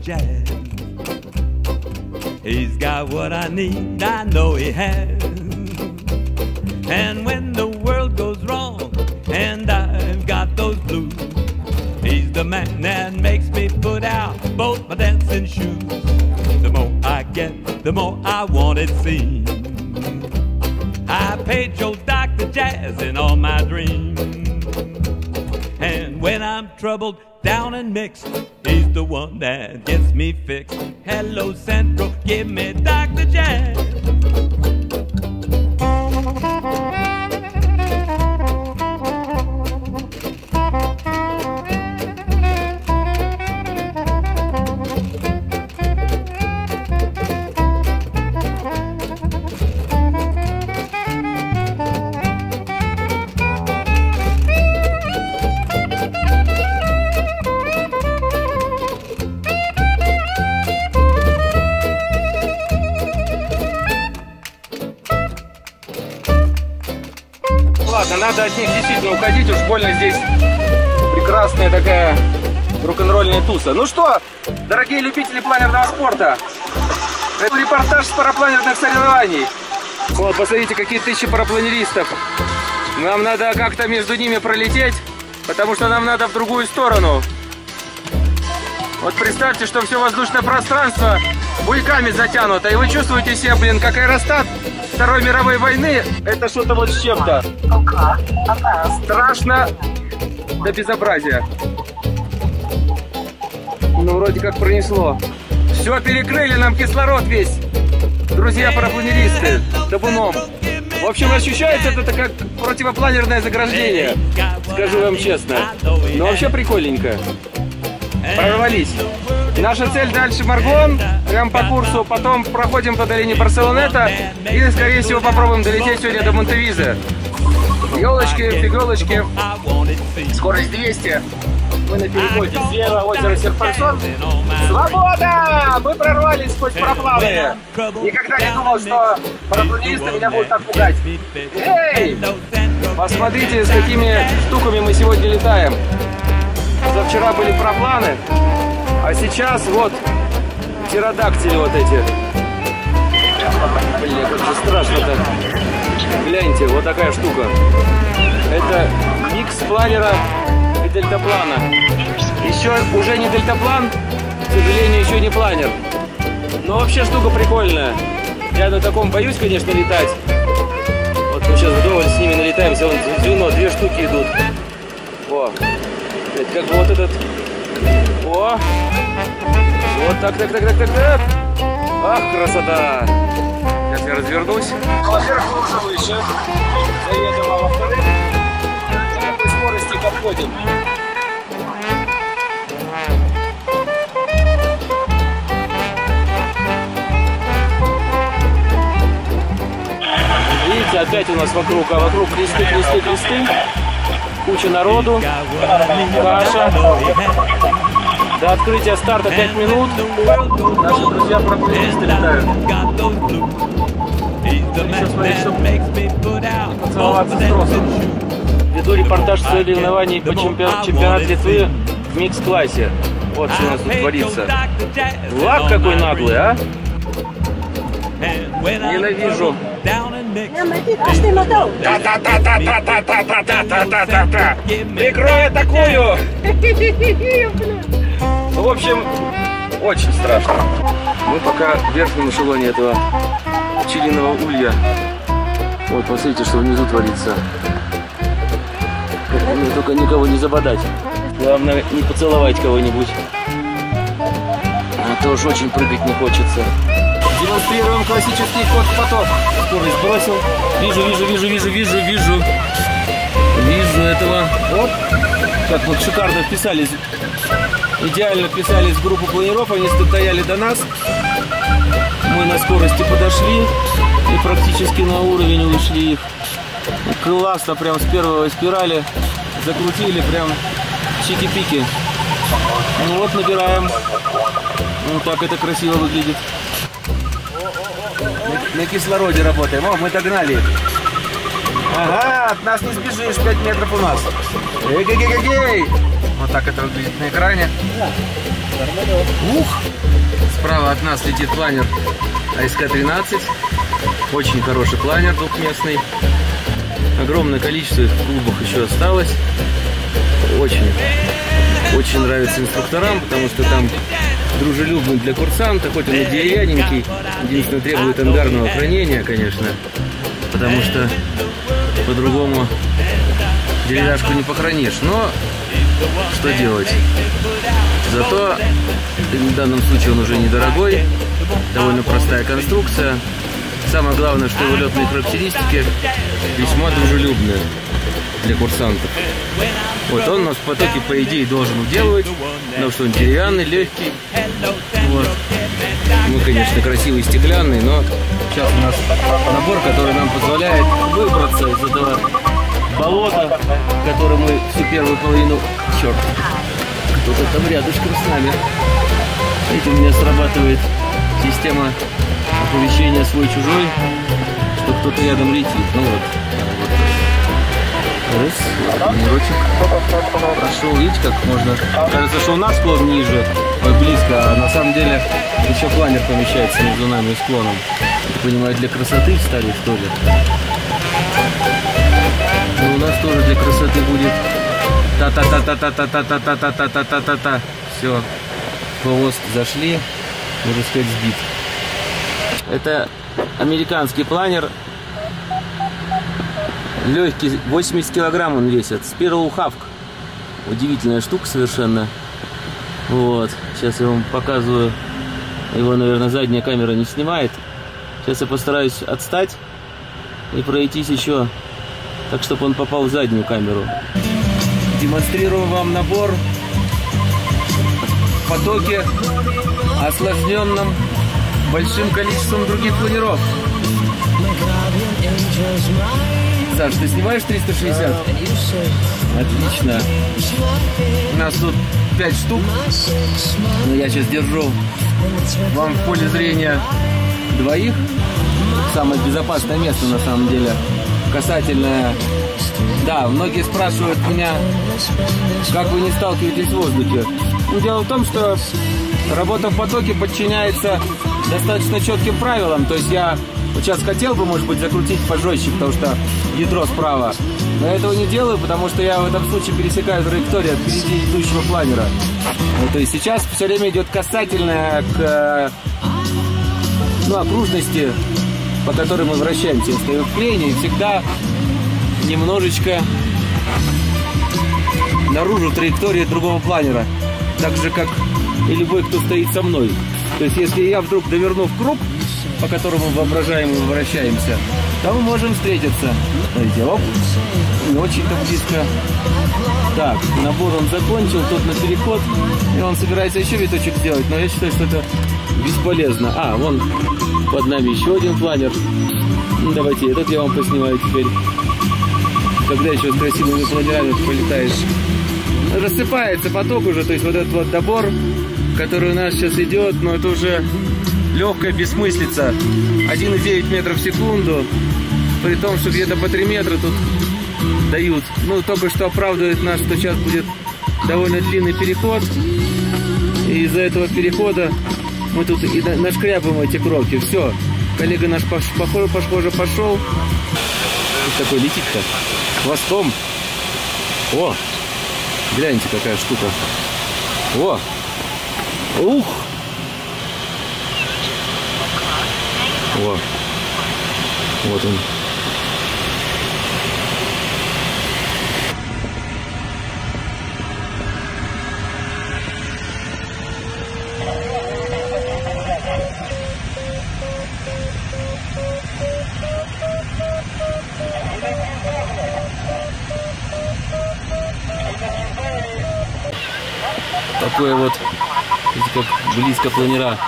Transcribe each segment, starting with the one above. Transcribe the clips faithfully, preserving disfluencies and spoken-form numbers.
jazz. He's got what I need, I know he has. And when the world goes wrong and I've got those blues, he's the man that makes me put out both my dancing shoes. The more I get, the more I want it seen. I paid Joe Doctor Jazz in all my dreams. And when I'm troubled, down and mixed, he's the one that gets me fixed. Hello Central, give me Doctor Jazz. Ладно, надо от них действительно уходить, уж больно здесь прекрасная такая рок-н-ролльная туса. Ну что, дорогие любители планерного спорта, это репортаж с парапланерных соревнований. Вот, посмотрите, какие тысячи парапланеристов. Нам надо как-то между ними пролететь, потому что нам надо в другую сторону. Вот представьте, что все воздушное пространство буйками затянуто, и вы чувствуете себя, блин, как аэростат Второй мировой войны. Это что-то вот с чем-то. Страшно до безобразия. Ну, вроде как пронесло. Все, перекрыли нам кислород весь. Друзья парапланеристы, табуном. В общем, ощущается это как противопланерное заграждение, скажу вам честно. Но вообще прикольненько. Прорвались. Наша цель дальше Маргон, прям по курсу, потом проходим по долине Барселонета и, скорее всего, попробуем долететь сегодня до Монтевиза. Елочки, фиголочки, скорость двести. Мы на переходе слева озеро Серпарсон. Свобода! Мы прорвались сквозь парапланы. Никогда не думал, что парапланисты меня будут так пугать. Эй! Посмотрите, с какими штуками мы сегодня летаем. Вчера были парапланы, а сейчас вот птеродактили вот эти. Блин, как же страшно-то. Гляньте, вот такая штука. Это микс планера и дельтаплана. Еще уже не дельтаплан, к сожалению, еще не планер. Но вообще штука прикольная. Я на таком боюсь, конечно, летать. Вот мы сейчас вдоволь с ними налетаемся. Вон звено, две штуки идут. О, это как бы вот этот. О, вот так, так, так, так, так, так. Ах, красота. Сейчас я развернусь. Во-первых, мы уже выше. Заедем, а во-вторых, на какой скорости подходим. Видите, опять у нас вокруг, а вокруг кресты, кресты, кресты. Куча народу, каша. До открытия старта пять минут. Наши друзья парапланеристы летают. Сейчас смотри, чтобы поцеловаться с тросом. Веду репортаж с соревнований по чемпионату чемпионат Литвы в микс-классе. Вот что у нас тут творится. Лак какой наглый, а? Ненавижу. Прикрой такую! Ну, в общем, очень страшно. Мы пока в верхнем эшелоне этого пчелиного улья. Вот, посмотрите, что внизу творится. Мне только никого не забодать. Главное, не поцеловать кого-нибудь. А то уж очень прыгать не хочется. Демонстрируем классический ход-поток. Скорость бросил. Вижу, вижу, вижу, вижу, вижу, вижу. Вижу этого. Вот. Как вот шикарно вписались. Идеально вписались в группу планеров. Они стояли до нас. Мы на скорости подошли. И практически на уровень ушли их. Классно, прям с первой спирали. Закрутили прям чики-пики. Ну вот, набираем. Вот так это красиво выглядит. На, на кислороде работаем. О, мы догнали их. Ага, от нас не сбежишь, пять метров у нас. Эй-гей-гей-гей! Вот так это выглядит на экране. Ух! Справа от нас летит планер А Эс Ка тринадцать. Очень хороший планер двухместный. Огромное количество их в клубах еще осталось. Очень, очень нравится инструкторам, потому что там дружелюбный для курсанта, хоть он и деревянненький. Единственное, требует ангарного хранения, конечно, потому что по-другому деревяшку не похоронишь. Но что делать? Зато в данном случае он уже недорогой, довольно простая конструкция. Самое главное, что его летные характеристики весьма дружелюбные для курсантов. Вот он нас в потоке, по идее, должен уделывать, потому что он деревянный, легкий. Вот. Ну, конечно, красивый, стеклянный, но сейчас у нас набор, который нам позволяет выбраться из этого болота, в котором мы всю первую половину... Черт, кто-то там рядышком с нами. Видите, у меня срабатывает система оповещения свой-чужой, что кто-то рядом летит. Ну вот. Раз, мирочек прошел. Видите, как можно... Кажется, что у нас склон ниже, ой, близко, а на самом деле еще планер помещается между нами и склоном. Я понимаю, для красоты встали, что ли? Но у нас тоже для красоты будет та-та-та-та-та-та-та-та-та-та-та-та-та-та. Все, хвост зашли, можно сказать, сбит. Это американский планер. Легкий, восемьдесят килограмм он весит. Sparrow Hawk. Удивительная штука совершенно. Вот. Сейчас я вам показываю. Его, наверное, задняя камера не снимает. Сейчас я постараюсь отстать и пройтись еще, так, чтобы он попал в заднюю камеру. Демонстрирую вам набор в потоке, осложненном большим количеством других планеров. Саш, ты снимаешь триста шестьдесят? Отлично. У нас тут пять штук. Но я сейчас держу вам в поле зрения двоих. Самое безопасное место на самом деле. Касательное... Да, многие спрашивают меня, как вы не сталкиваетесь в воздухе. Ну, дело в том, что работа в потоке подчиняется достаточно четким правилам. То есть я вот сейчас хотел бы, может быть, закрутить пожестче, потому что ядро справа. Но я этого не делаю, потому что я в этом случае пересекаю траекторию от впереди идущего планера. Ну, то есть сейчас все время идет касательная к ну, окружности, по которой мы вращаемся. Я стою в плене и всегда немножечко наружу траектории другого планера. Так же, как и любой, кто стоит со мной. То есть, если я вдруг доверну в круг, по которому воображаем и вращаемся, то мы можем встретиться. Смотрите, оп, не очень-то близко. Так, набор он закончил, тот на переход, и он собирается еще виточек сделать, но я считаю, что это бесполезно. А, вон под нами еще один планер. Ну, давайте этот я вам поснимаю теперь. Когда еще с красивыми планерами полетаешь. Рассыпается поток уже, то есть вот этот вот добор, который у нас сейчас идет, но это уже легкая бессмыслица. один и девять метров в секунду, при том, что где-то по три метра тут дают. Ну, только что оправдывает нас, что сейчас будет довольно длинный переход. И из-за этого перехода мы тут и нашкрябаем эти кроки. Все, коллега наш похоже, похоже пошел. Вот такой летит-то хвостом. О, гляньте, какая штука. О, ух. О, вот он. Такое вот, видите, как близко планера.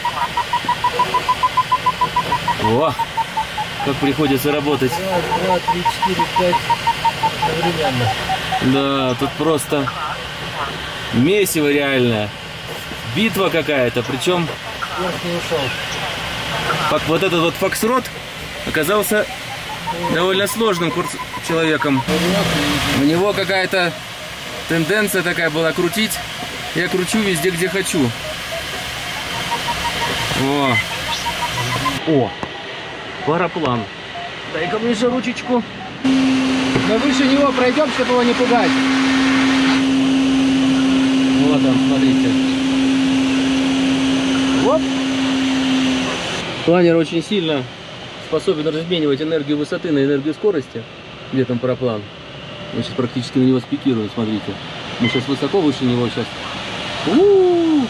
О, как приходится работать. Раз, два, три, четыре, пять одновременно. Да, тут просто месиво реально. Битва какая-то, причем Верхний ушел. вот этот вот фокстрот оказался довольно сложным курс человеком. У него какая-то тенденция такая была крутить Я кручу везде, где хочу. О, О. Параплан. Дай-ка мне же ручечку. Мы выше него пройдем, чтобы его не пугать. Вот он, смотрите. Оп. Планер очень сильно способен разменивать энергию высоты на энергию скорости. Где там параплан? Мы сейчас практически на него спикируем, смотрите. Мы сейчас высоко выше него сейчас. У-у-у!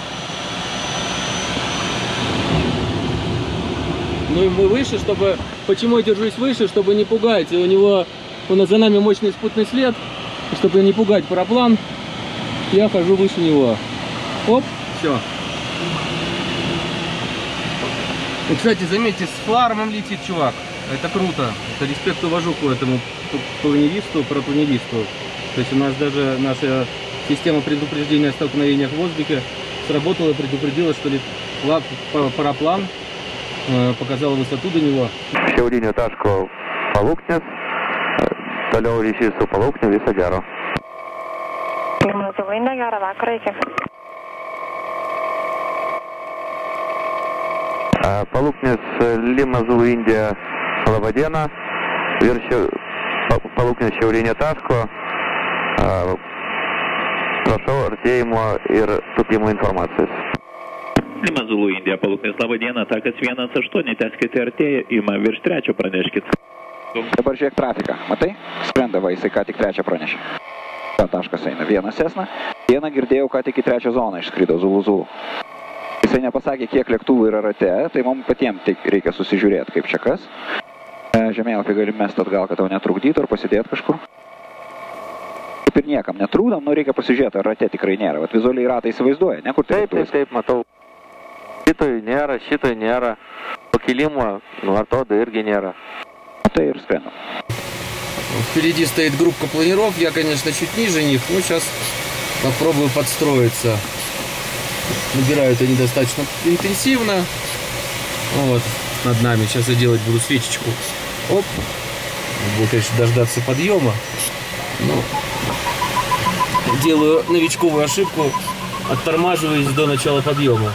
Ну и мы выше, чтобы... Почему я держусь выше? Чтобы не пугать. И у него... У нас за нами мощный спутный след. И чтобы не пугать параплан, я хожу выше него. Оп, все. И, кстати, заметьте, с флармом летит чувак. Это круто. Это респект уважу к этому планеристу, парапланеристу. То есть у нас даже наша система предупреждения о столкновениях в воздухе сработала и предупредила, что параплан показала высоту до него. Šiaurinio taško paluknis, toliau ryšys su palukniu viso gero. Limuzinai, gerą vakarą, iki. Paluknis Lima Zulu Indija, laba diena. Virš paluknis šiaurinio taško. Prašau artėjimo ir tupimo informacijos. Lima Zulu Indija, paluknis, laba diena, takas vienas aštuoni, tęskite artėja, ima virš trečio praneškit. Dabar žiūrėk trafiką, matai? Skrenda va, jisai ką tik trečią pranešė. Ta taškas eina, vienas esna, vieną girdėjau, ką tik į trečią zoną išskrido Zulu Zulu. Jisai nepasakė, kiek lėktuvų yra rate, tai mums patiems reikia susižiūrėti, kaip čia kas. Žemėlapį gali mest atgal, kad tau netrukdytų ar pasidėti kažkur. Kaip ir niekam netrūdam, nu reikia pasižiūrėti, ar rate tikrai nėra. Vat vizualiai ratą įsivaizduoja, ne kur tai? Taip, taip, taip, matau. Šitoj nėra, šitoj nėra. Pakilimo, nu ar to, да irgi nėra. Tai ir skrendam. Впереди стоит группа планеров, я, конечно, чуть ниже них, но сейчас попробую подстроиться. Набирают они достаточно интенсивно. Вот, над нами. Сейчас я делать буду свечечку. Оп. Буду, конечно, дождаться подъема. Но делаю новичковую ошибку, оттормаживаюсь до начала подъема.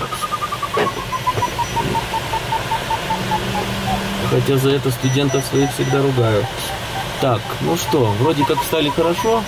Хотя за это студентов своих всегда ругаю. Так, ну что, вроде как встали хорошо.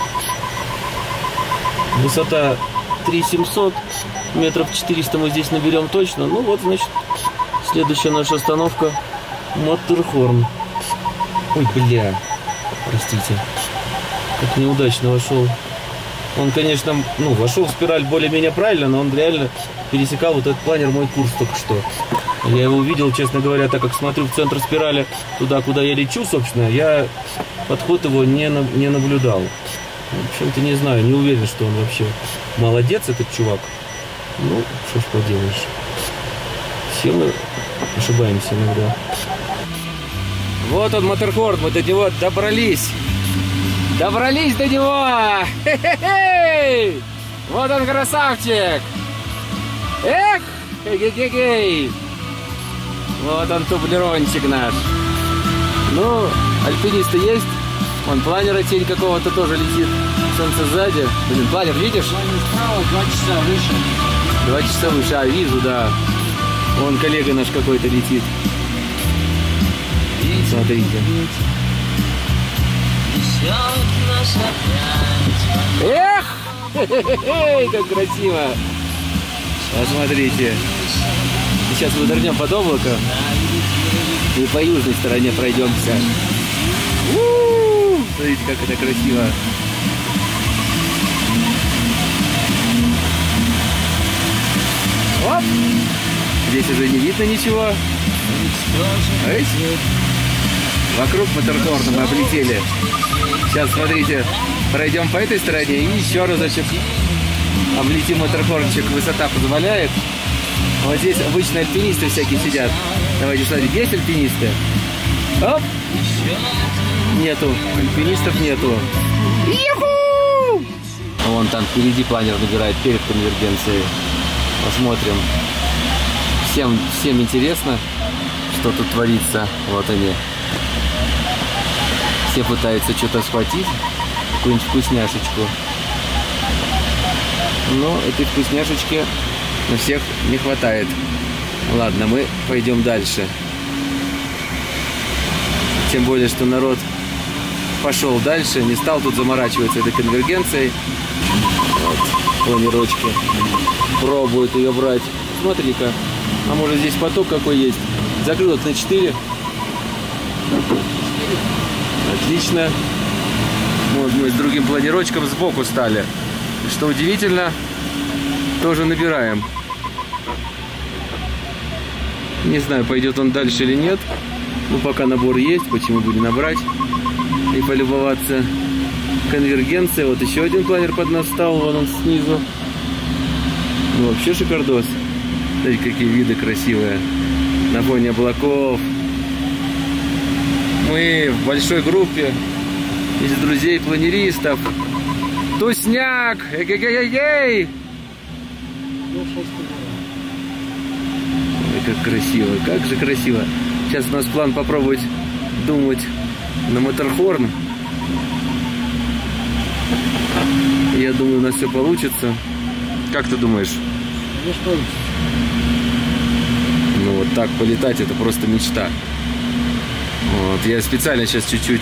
Высота три тысячи семьсот, метров четыреста мы здесь наберем точно. Ну вот, значит, следующая наша остановка Маттерхорн. Ой, бля, простите. Как неудачно вошел. Он, конечно, ну, вошел в спираль более-менее правильно, но он реально пересекал вот этот планер мой курс только что. Я его увидел, честно говоря, так как смотрю в центр спирали, туда, куда я лечу, собственно, я подход его не, на, не наблюдал. В общем-то, не знаю, не уверен, что он вообще молодец, этот чувак. Ну, что ж поделаешь. Все мы ошибаемся иногда. Вот он, Маттерхорн, мы до него добрались. Добрались до него! Хе-хе-хей! Вот он, красавчик! Эх! Хе-хе-хей! Вот он, тублерончик наш. Ну, альпинисты есть. Вон планера тень какого-то тоже летит. Солнце сзади. Блин, планер видишь? Планер справа, два часа выше. Два часа выше, а вижу, да. Вон коллега наш какой-то летит. Смотрите. Эх! Хе-хе-хе, как красиво! Посмотрите. Сейчас мы нырнем под облако и по южной стороне пройдемся. У-у-у! Смотрите, как это красиво. Оп! Здесь уже не видно ничего. Эй! Вокруг Маттерхорна мы облетели. Сейчас, смотрите, пройдем по этой стороне и еще разочек облетим Маттерхорнчик. Высота позволяет. Вот здесь обычно альпинисты всякие сидят. Давайте смотрите, есть альпинисты? Оп! Нету. Альпинистов нету. Иху! Вон там впереди планер набирает перед конвергенцией. Посмотрим. Всем, всем интересно, что тут творится. Вот они. Все пытаются что-то схватить, какую-нибудь вкусняшечку. Но этой вкусняшечки на всех не хватает. Ладно, мы пойдем дальше. Тем более, что народ пошел дальше, не стал тут заморачиваться этой конвергенцией. Вот, планировочки. Пробует ее брать. Смотри-ка. А может здесь поток какой есть? Закрылок на четыре. Отлично. Вот мы с другим планировочком сбоку стали. И что удивительно, тоже набираем. Не знаю, пойдет он дальше или нет. Но пока набор есть, почему бы не набрать и полюбоваться. Конвергенция. Вот еще один планер под нас стал, вон он снизу. Ну, вообще шикардос. Смотрите, какие виды красивые. На фоне облаков. Мы в большой группе из друзей-планеристов. Тусняк! Эй-эй-эй-эй! Ой, как красиво, как же красиво. Сейчас у нас план попробовать думать на Маттерхорн. Я думаю, у нас все получится. Как ты думаешь? Ну вот так полетать — это просто мечта. Вот, я специально сейчас чуть-чуть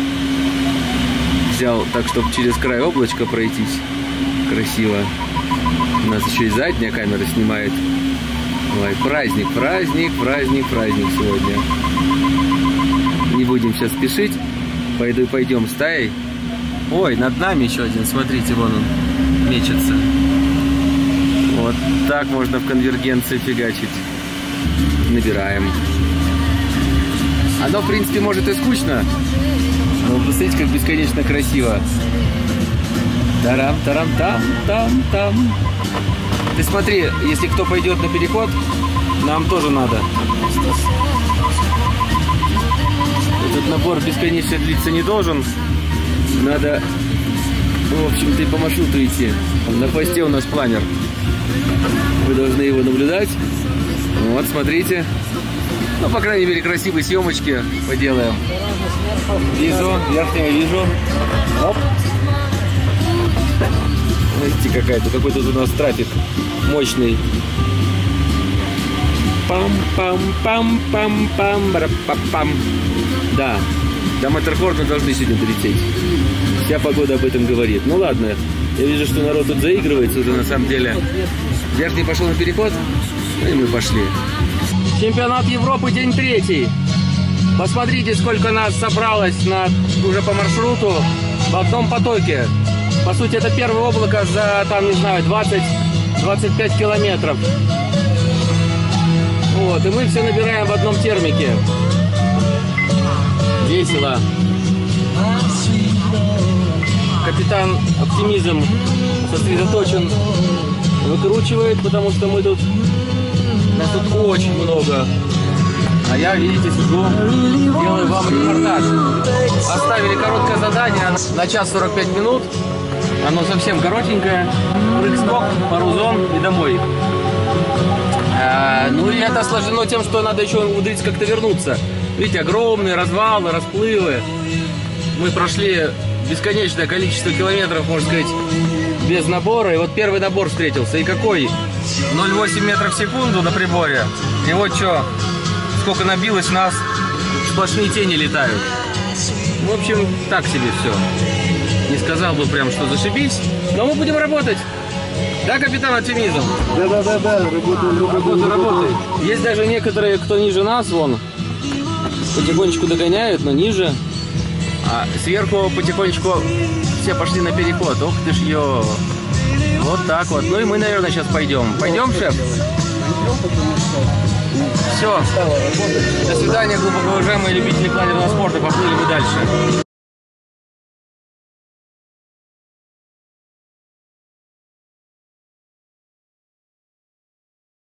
взял так, чтобы через край облачка пройтись. Красиво. У нас еще и задняя камера снимает. Ой, праздник, праздник, праздник, праздник сегодня. Не будем сейчас спешить. Пойду, пойдем стаей. Ой, над нами еще один, смотрите, вон он мечется. Вот так можно в конвергенции фигачить. Набираем. Оно, в принципе, может и скучно, но посмотрите, как бесконечно красиво. Тарам, тарам, там, там, там. Ты смотри, если кто пойдет на переход, нам тоже надо. Этот набор бесконечно длиться не должен. Надо, в общем-то, и по маршруту идти. На хвосте у нас планер. Вы должны его наблюдать. Вот, смотрите. Ну, по крайней мере, красивые съемочки поделаем. Вижу, верхнего вижу. Оп. Смотрите, какая-то, какой тут у нас трафик мощный. Пам-пам-пам-пам-пам-пам. Да, до Маттерхорна должны сегодня долететь. Вся погода об этом говорит. Ну ладно, я вижу, что народ тут заигрывается уже на самом деле. Верхний пошел на переход, и мы пошли. Чемпионат Европы, день третий. Посмотрите, сколько нас собралось на, уже по маршруту в одном потоке. По сути, это первое облако за, там, не знаю, двадцать-двадцать пять километров. Вот, и мы все набираем в одном термике. Весело. Капитан Оптимизм сосредоточен, выкручивает, потому что мы тут... Нас тут очень много. А я, видите, сижу, делаю вам репортаж. Оставили короткое задание на час сорок пять минут. Оно совсем коротенькое. Прыг-скок, пару зон и домой. А, ну и это осложнено тем, что надо еще умудриться как-то вернуться. Видите, огромные развалы, расплывы. Мы прошли бесконечное количество километров, можно сказать, без набора. И вот первый набор встретился. И какой? ноль целых восемь метров в секунду на приборе. И вот что, сколько набилось нас, сплошные тени летают. В общем, так себе все. Не сказал бы прям, что зашибись, но мы будем работать. Да, капитан Оптимизм? Да-да-да, работаем, работаем, работаем. Есть даже некоторые, кто ниже нас, вон, потихонечку догоняют, но ниже. А сверху потихонечку все пошли на переход. Ох ты ж, ё. Вот так вот. Ну и мы, наверное, сейчас пойдем. Пойдем, шеф? Все. До свидания, глубоко уважаемые любители планерного спорта. Поплыли мы дальше.